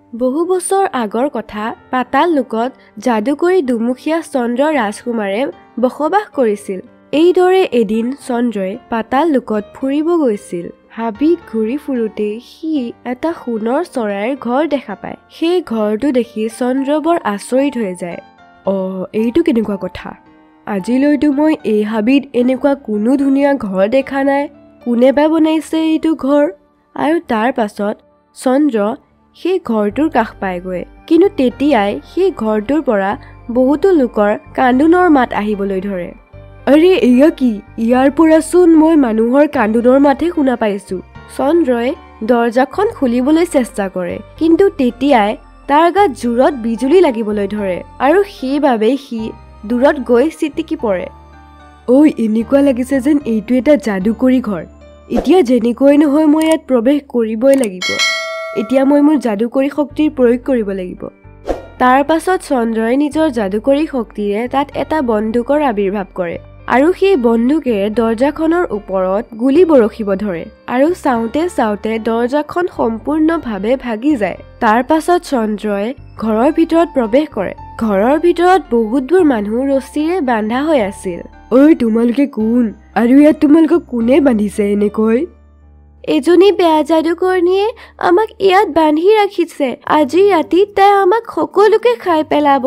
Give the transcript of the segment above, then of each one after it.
বহু বছৰ আগৰ কথা পাতাল লোকত যাদুকৰী দুমুখীয়া চন্দ্ৰ ৰাজকুমাৰে বসবাস কৰিছিল। এইদৰে এদিন চন্দ্ৰই পাতাল লোকত ফুৰিব গৈছিল। হাবিত ঘূৰি ফুৰোতে সি এটা সোণৰ চৰাইৰ ঘৰ দেখা পায়। সেই ঘৰটো দেখি চন্দ্ৰ বৰ আচৰিত হৈ যায়। এইটো কেনেকুৱা কথা? আজিলৈতো মই এই হাবিত এনেকুৱা কোনো ধুনীয়া ঘৰ দেখা নাই। কোনে বা বনাইছে এইটো ঘৰ? আৰু তাৰ পাছত চন্দ্ৰ সেই ঘৰটোৰ কাষ পায়গৈ। কিন্তু তেতিয়াই সেই ঘৰটোৰ পৰা বহুতো লোকৰ কান্দোনৰ মাত আহিবলৈ ধৰে। আৰে এয়া কি? ইয়াৰ পৰাচোন মই মানুহৰ কান্দোনৰ মাতহে শুনা পাইছো। চন্দ্ৰই দৰজাখন খুলিবলৈ চেষ্টা কৰে, কিন্তু তেতিয়াই তাৰ গাত জোৰত বিজুলী লাগিবলৈ ধৰে আৰু সেইবাবে সি দূৰত গৈ চিটিকি পৰে। এনেকুৱা লাগিছে যেন এইটো এটা যাদুকৰী ঘৰ। এতিয়া যেনেকৈ নহয় মই ইয়াত প্ৰৱেশ কৰিবই লাগিব। এতিয়া মই মোৰ যাদুকৰী শক্তিৰ প্ৰয়োগ কৰিব লাগিব। তাৰ পাছত চন্দ্ৰই নিজৰ যাদুকৰী শক্তিৰে তাত এটা বন্দুকৰ আবিৰ্ভাৱ কৰে আৰু সেই বন্দুকেৰে দৰজাখনৰ ওপৰত গুলী বৰষিব ধৰে আৰু চাওঁতে চাওঁতে দৰজাখন সম্পূৰ্ণভাৱে ভাগি যায়। তাৰ পাছত চন্দ্ৰই ঘৰৰ ভিতৰত প্ৰৱেশ কৰে। ঘৰৰ ভিতৰত বহুতবোৰ মানুহ ৰছীৰে বান্ধা হৈ আছিল। তোমালোকে কোন? আৰু ইয়াত তোমালোকক কোনে বান্ধিছে এনেকৈ? এজনী বেয়া যাদুকৰণীয়ে আমাক ইয়াত বান্ধি ৰাখিছে। আজি ৰাতি তাই আমাক সকলোকে খাই পেলাব।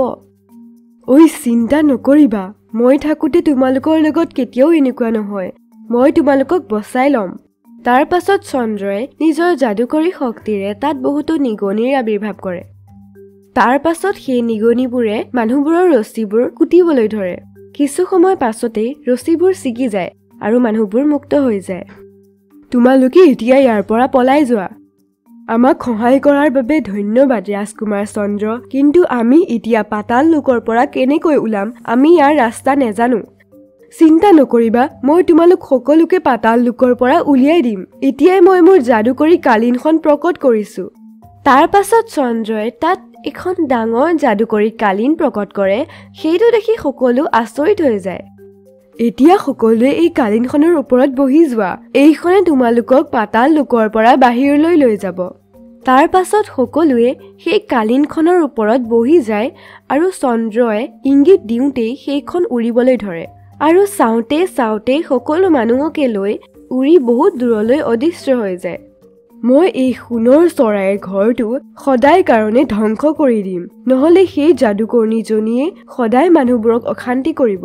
চিন্তা নকৰিবা, মই থাকোঁতে তোমালোকৰ লগত কেতিয়াও এনেকুৱা নহয়। মই তোমালোকক বচাই ল'ম। তাৰ পাছত চন্দ্ৰই নিজৰ যাদুকৰী শক্তিৰে তাত বহুতো নিগনিৰ আবিৰ্ভাৱ কৰে। তাৰ পাছত সেই নিগনিবোৰে মানুহবোৰৰ ৰছীবোৰ কুটিবলৈ ধৰে। কিছু সময় পাছতেই ৰছীবোৰ ছিগি যায় আৰু মানুহবোৰ মুক্ত হৈ যায়। তোমালোকে এতিয়া ইয়াৰ পৰা পলাই যোৱা। আমাক সহায় কৰাৰ বাবে ধন্যবাদ ৰাজকুমাৰ চন্দ্ৰ, কিন্তু আমি এতিয়া পাতাল লোকৰ পৰা কেনেকৈ ওলাম? আমি ইয়াৰ ৰাস্তা নেজানো। চিন্তা নকৰিবা, মই তোমালোক সকলোকে পাতাল লোকৰ পৰা উলিয়াই দিম। এতিয়াই মই মোৰ যাদুকৰী কালীনখন প্ৰকট কৰিছো। তাৰ পাছত চন্দ্ৰই তাত এখন ডাঙৰ যাদুকৰী কালীন প্ৰকট কৰে। সেইটো দেখি সকলো আচৰিত হৈ যায়। এতিয়া সকলোৱে এই কালীনখনৰ ওপৰত বহি যোৱা। এইখনে তোমালোকক পাতাল লোকৰ পৰা বাহিৰলৈ লৈ যাব। তাৰ পাছত সকলোৱে সেই কালীনখনৰ ওপৰত বহি যায় আৰু চন্দ্ৰই ইংগিত দিওঁতেই সেইখন উৰিবলৈ ধৰে আৰু চাওঁতে চাওঁতে সকলো মানুহকে লৈ উৰি বহুত দূৰলৈ অদৃশ্য হৈ যায়। মই এই সোণৰ চৰাইৰ ঘৰটো সদায় কাৰণে ধ্বংস কৰি দিম, নহলে সেই যাদুকৰণীজনীয়ে সদায় মানুহবোৰক অশান্তি কৰিব।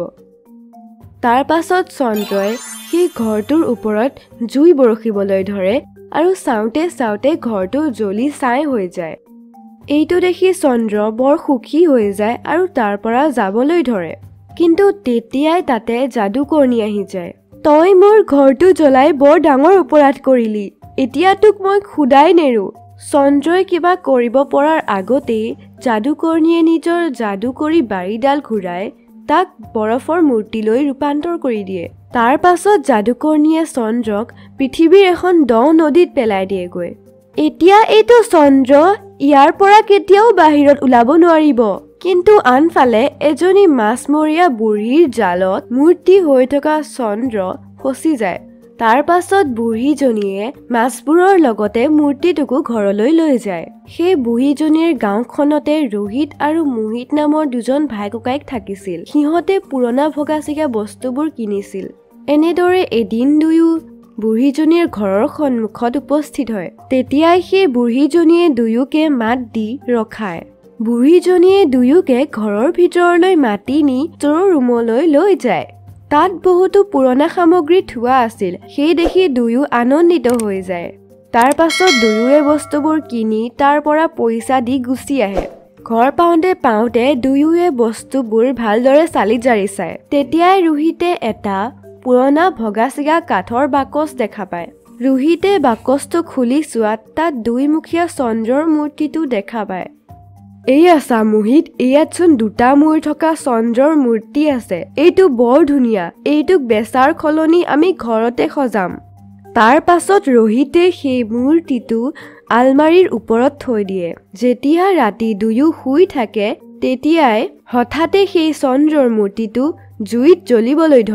তাৰ পাছত চন্দ্ৰই সেই ঘৰটোৰ ওপৰত জুই বৰষিবলৈ ধৰে আৰু চাওঁতে চাওঁতে ঘৰটো জ্বলি ছাই হৈ যায়। এইটো দেখি চন্দ্ৰ বৰ সুখী হৈ যায় আৰু তাৰ পৰা যাবলৈ ধৰে। কিন্তু তেতিয়াই তাতে যাদুকৰণী আহি যায়। তই মোৰ ঘৰটো জ্বলাই বৰ ডাঙৰ অপৰাধ কৰিলি। এতিয়া তোক মই খুদাই নেৰো। চন্দ্ৰই কিবা কৰিব পৰাৰ আগতেই যাদুকৰণীয়ে নিজৰ যাদুকৰী বাৰীডাল ঘূৰাই তাক বৰফৰ মূৰ্তিলৈ ৰূপান্তৰ কৰি দিয়ে। তাৰ পাছত যাদুকৰণীয়ে চন্দ্ৰক পৃথিৱীৰ এখন দ নদীত পেলাই দিয়েগৈ। এতিয়া এইটো চন্দ্ৰ ইয়াৰ পৰা কেতিয়াও বাহিৰত ওলাব নোৱাৰিব। কিন্তু আনফালে এজনী মাছমৰীয়া বুঢ়ীৰ জালত মূৰ্তি হৈ থকা চন্দ্ৰ ফচি যায়। তাৰ পাছত বুঢ়ীজনীয়ে মাছবোৰৰ লগতে মূৰ্তিটোকো ঘৰলৈ লৈ যায়। সেই বুঢ়ীজনীৰ গাঁওখনতে ৰোহিত আৰু মোহিত নামৰ দুজন ভাই ককাইক থাকিছিল। সিহঁতে পুৰণা ভগা চিগা বস্তুবোৰ কিনিছিল। এনেদৰে এদিন দুয়ো বুঢ়ীজনীৰ ঘৰৰ সন্মুখত উপস্থিত হয়। তেতিয়াই সেই বুঢ়ীজনীয়ে দুয়োকে মাত দি ৰখায়। বুঢ়ীজনীয়ে দুয়োকে ঘৰৰ ভিতৰলৈ মাতি নি ষ্ট'ৰ ৰুমলৈ লৈ যায়। তাত বহুতো পুৰণা সামগ্ৰী থোৱা আছিল। সেই দেখি দুয়ো আনন্দিত হৈ যায়। তাৰ পাছত দুয়োৱে বস্তুবোৰ কিনি তাৰ পৰা পইচা দি গুচি আহে। ঘৰ পাওঁতে দুয়োৱে বস্তুবোৰ ভালদৰে চালি জাৰি চায়। তেতিয়াই ৰোহিতে এটা পুৰণা ভগা চিগা কাঠৰ বাকচ দেখা পায়। ৰোহিতে বাকচটো খুলি চোৱাত তাত দুইমুখীয়া চন্দ্ৰৰ মূৰ্তিটো দেখা পায়। এইয়া চা মোহিত, ইয়াতচোন দুটা মূৰ থকা চন্দ্ৰৰ মূৰ্তি আছে। এইটো বৰ ধুনীয়া। এইটোক বেচাৰ সলনি আমি ঘৰতে সজাম। তাৰ পাছত ৰোহিতে সেই মূৰ্তিটো আলমাৰীৰ ওপৰত থৈ দিয়ে। যেতিয়া ৰাতি দুয়ো শুই থাকে তেতিয়াই হঠাতে সেই চন্দ্ৰৰ মূৰ্তিটো জুইত জ্বলিবলৈ ধৰে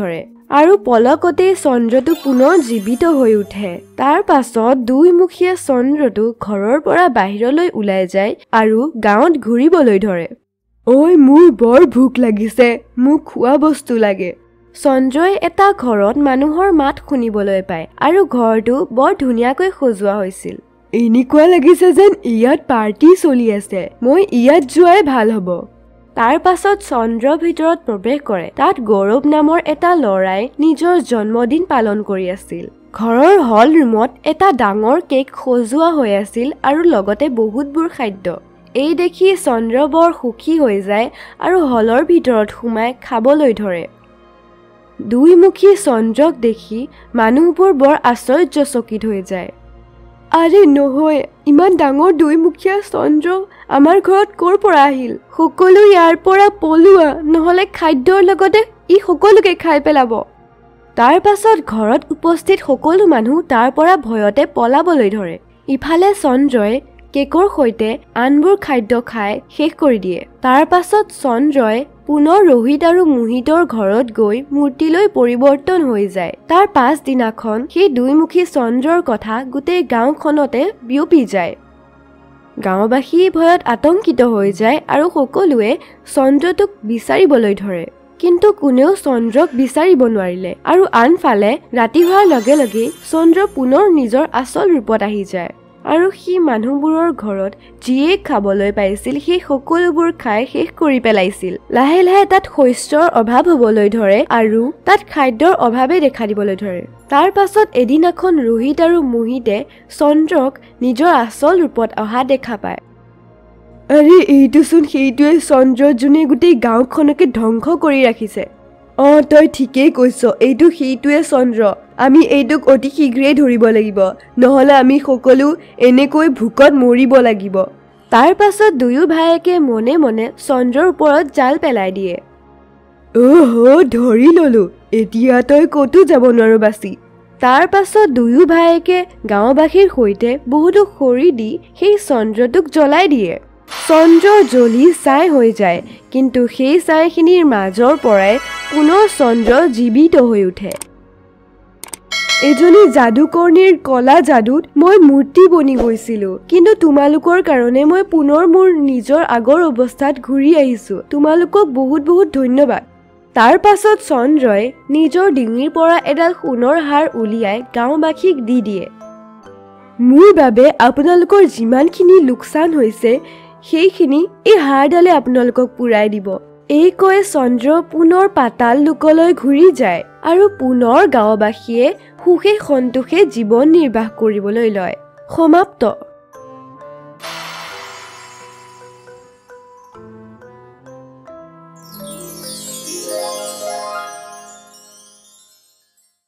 আৰু পলকতে চন্দ্ৰটো পুনৰ জীৱিত হৈ উঠে। তাৰ পাছত দুইমুখীয়া চন্দ্ৰটো ঘৰৰ পৰা বাহিৰলৈ ওলাই যায় আৰু গাঁৱত ঘূৰিবলৈ ধৰে। ঐ মোৰ বৰ ভোক লাগিছে, মোক খোৱা বস্তু লাগে। চন্দ্ৰই এটা ঘৰত মানুহৰ মাত শুনিবলৈ পায় আৰু ঘৰটো বৰ ধুনীয়াকৈ সজোৱা হৈছিল। এনেকুৱা লাগিছে যেন ইয়াত পাৰ্টি চলি আছে, মই ইয়াত যোৱাই ভাল হ'ব। তাৰ পাছত চন্দ্ৰৰ ভিতৰত প্ৰৱেশ কৰে। তাত গৌৰৱ নামৰ এটা ল'ৰাই নিজৰ জন্মদিন পালন কৰি আছিল। ঘৰৰ হল ৰুমত এটা ডাঙৰ কেক সজোৱা হৈ আছিল আৰু লগতে বহুতবোৰ খাদ্য। এই দেখি চন্দ্ৰ বৰ সুখী হৈ যায় আৰু হলৰ ভিতৰত সোমাই খাবলৈ ধৰে। দুইমুখী চন্দ্ৰক দেখি মানুহবোৰ বৰ আশ্চৰ্যচকিত হৈ যায়। আৰে নহয়, ইমান ডাঙৰ দুইমুখীয়া চন্দ্ৰ আমাৰ ঘৰত ক'ৰ পৰা আহিল? সকলো ইয়াৰ পৰা পলোৱা, নহ'লে খাদ্যৰ লগতে ই সকলোকে খাই পেলাব। তাৰ পাছত ঘৰত উপস্থিত সকলো মানুহ তাৰ পৰা ভয়তে পলাবলৈ ধৰে। ইফালে চন্দ্ৰই কেকৰ সৈতে আনবোৰ খাদ্য খাই শেষ কৰি দিয়ে। তাৰ পাছত চন্দ্ৰই পুনৰ ৰোহিত আৰু মোহিতৰ ঘৰত গৈ মূৰ্তিলৈ পৰিৱৰ্তন হৈ যায়। তাৰ পাছদিনাখন সেই দুইমুখী চন্দ্ৰৰ কথা গোটেই গাঁওখনতে বিয়পি যায়। গাঁওবাসী ভয়ত আতংকিত হৈ যায় আৰু সকলোৱে চন্দ্ৰটোক বিচাৰিবলৈ ধৰে। কিন্তু কোনেও চন্দ্ৰক বিচাৰিব নোৱাৰিলে আৰু আনফালে ৰাতি হোৱাৰ লগে লগে চন্দ্ৰ পুনৰ নিজৰ আচল ৰূপত আহি যায় আৰু সি মানুহবোৰৰ ঘৰত যিয়ে খাবলৈ পাইছিল সেই সকলোবোৰ খাই শেষ কৰি পেলাইছিল। লাহে লাহে তাত শস্যৰ অভাৱ হ'বলৈ ধৰে আৰু তাত খাদ্যৰ অভাৱে দেখা দিবলৈ ধৰে। তাৰ পাছত এদিনাখন ৰোহিত আৰু মোহিতে চন্দ্ৰক নিজৰ আচল ৰূপত অহা দেখা পায়। আৰে এইটোচোন সেইটোৱে চন্দ্ৰ যোনে গোটেই গাঁওখনকে ধ্বংস কৰি ৰাখিছে। তই ঠিকেই কৈছ, এইটো সেইটোৱে চন্দ্ৰ। আমি এইটোক অতি শীঘ্ৰেই ধৰিব লাগিব, নহ'লে আমি সকলো এনেকৈ ভোকত মৰিব লাগিব। তাৰ পাছত দুয়ো ভায়েকে মনে মনে চন্দ্ৰৰ ওপৰত জাল পেলাই দিয়ে। ধৰি ললো, এতিয়া তই ক'তো যাব নোৱাৰো বাচি। তাৰ পাছত দুয়ো ভায়েকে গাঁওবাসীৰ সৈতে বহুতো খৰি দি সেই চন্দ্ৰটোক জ্বলাই দিয়ে। চন্দ্ৰ জ্বলি ছাই হৈ যায়, কিন্তু সেই ছাইখিনিৰ মাজৰ পৰাই পুনৰ চন্দ্ৰ জীৱিত হৈ উঠে। এজনী যাদুকৰ্ণীৰ কলা যাদুত মই মূৰ্তি বনি গৈছিলো, কিন্তু তোমালোকৰ কাৰণে মই পুনৰ মোৰ নিজৰ আগৰ অৱস্থাত ঘূৰি আহিছো। তোমালোকক বহুত বহুত ধন্যবাদ। তাৰ পাছত চন্দ্ৰই নিজৰ ডিঙিৰ পৰা এডাল সোণৰ হাৰ উলিয়াই গাঁওবাসীক দি দিয়ে। মোৰ বাবে আপোনালোকৰ যিমানখিনি লোকচান হৈছে সেইখিনি এই হাৰডালে আপোনালোকক পুৰাই দিব। এই কৈ চন্দ্ৰ পুনৰ পাতাল লোকলৈ ঘূৰি যায় আৰু পুনৰ গাঁওবাসীয়ে সুখে সন্তোষে জীৱন নিৰ্বাহ কৰিবলৈ লয়। সমাপ্ত।